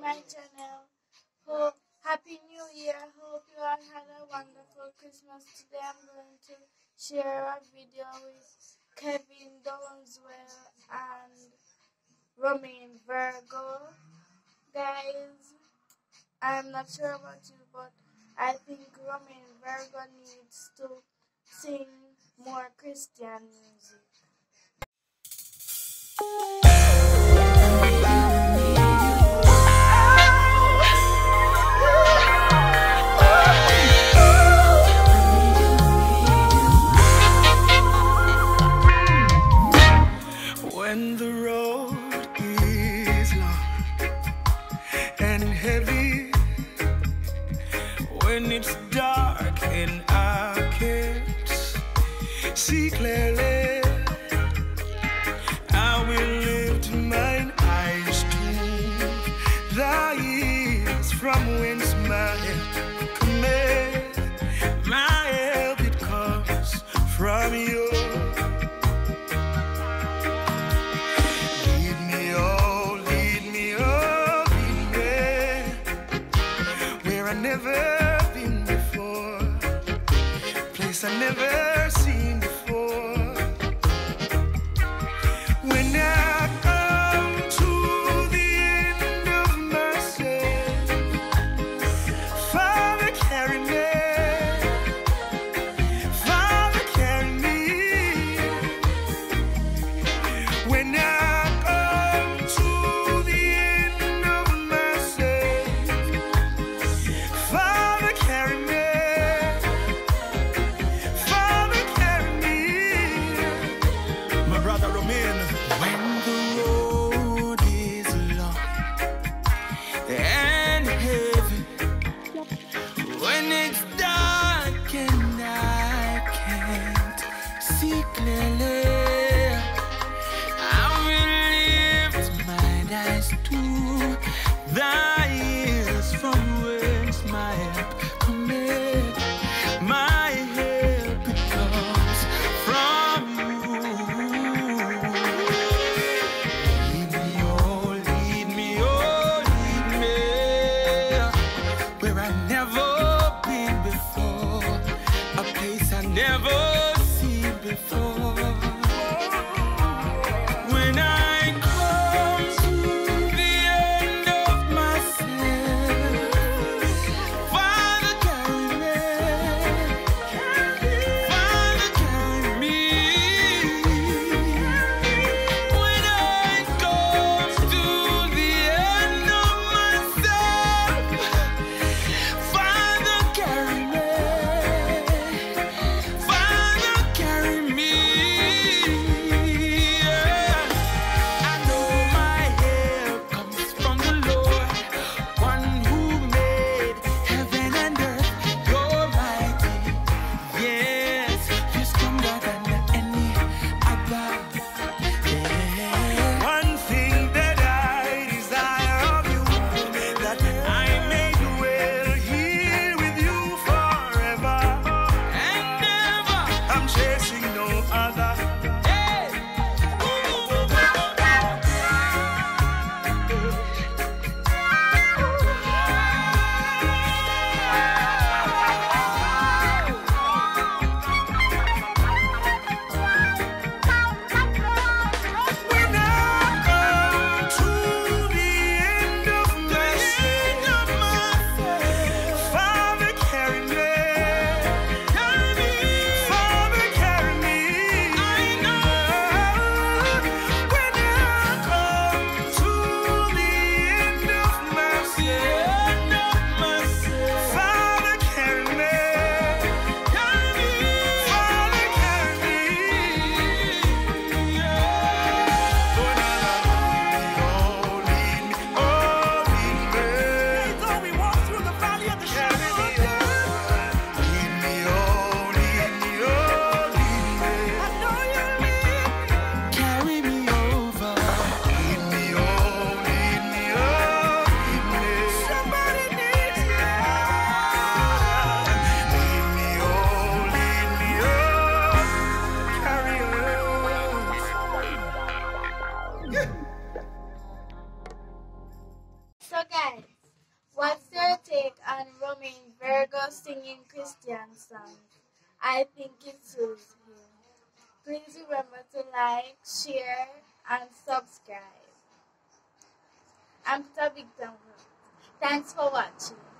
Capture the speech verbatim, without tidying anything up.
my channel. Hope Happy New Year. Hope you all had a wonderful Christmas. Today I'm going to share a video with Kevin Downswell and Ramain, Virgo. Guys, I'm not sure about you, but I think Ramain, Virgo needs to sing more Christian music. When the road is long and heavy, when it's dark and I can't see clearly, I will lift mine eyes to the hills from whence my help cometh. My help, it comes from you. Never been before, place I never seen before. When I come to the end of myself, Father, carry me, Father, carry me. When I come to the end of myself, Father, carry me, Father, carry me. My brother Ramain. When the road is long and heavy, when it's dark and I can't see clearly, I will lift mine eyes to the hills from whence my help cometh. My help, it comes from you. Lead me, oh, lead me, oh, lead me where I've never been before, a place I never seen before. When I come to the and sounds. I think it suits him. Please remember to like, share, and subscribe. I'm Peter Victor. Thanks for watching.